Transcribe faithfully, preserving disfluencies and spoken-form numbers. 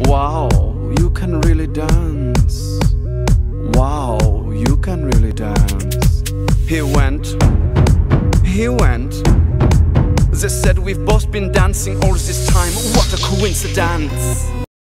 Wow, you can really dance. Wow, you can really dance. He went, he went. They said we've both been dancing all this time. What a coincidence.